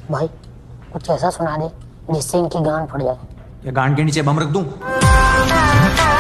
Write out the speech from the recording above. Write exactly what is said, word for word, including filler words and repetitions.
भाई कुछ ऐसा सुना दे जिससे इनकी गांड फट जाए। या गांड के नीचे बम रख दूं?